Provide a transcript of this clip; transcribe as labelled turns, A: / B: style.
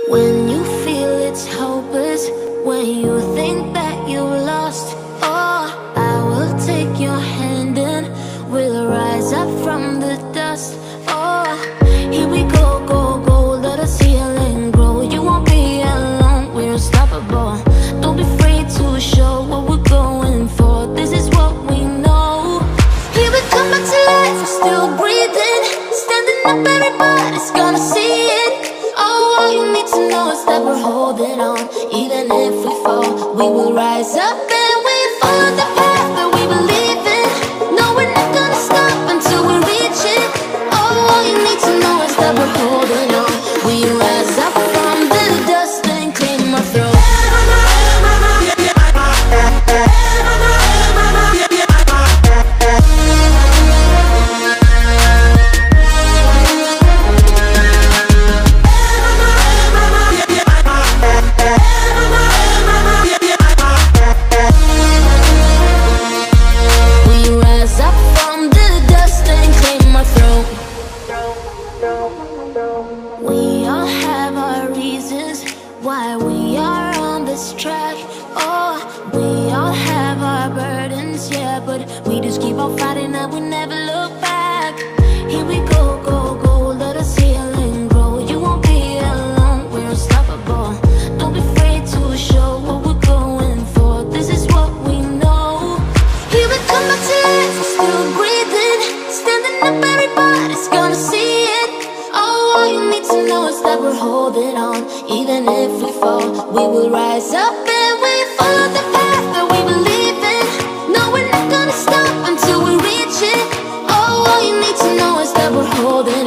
A: When you feel it's hopeless, when you think that you lost, oh, I will take your hand and we'll rise up from the dust. Oh, here we go, go, go, let us heal and grow. You won't be alone, we're unstoppable. Don't be afraid to show what we're going for. This is what we know. Here we come back to life, we're still breathing. Standing up, everybody's gonna see it. Oh, all you need to know is that we're holding on. Even if we fall, we will rise up and we follow the path that we believe in. No, we're not gonna stop until we reach it. Oh, all you need to know is that we're holding on. We rise up from the dust and claim our throne. We all have our reasons why we are on this track. Oh, we all have our burdens, yeah, but we just keep on fighting and we never look back. Here we go, go, go, let us heal and grow. You won't be alone, we're unstoppable. Don't be afraid to show what we're going for. This is what we know. Here we come back to life, we're still breathing. Standing up, everybody's gonna see it. Oh, all you need to know is that we're holding on. Even if we fall, we will rise up and we follow the path that we believe in. No, we're not gonna stop until we reach it. Oh, all you need to know is that we're holding on.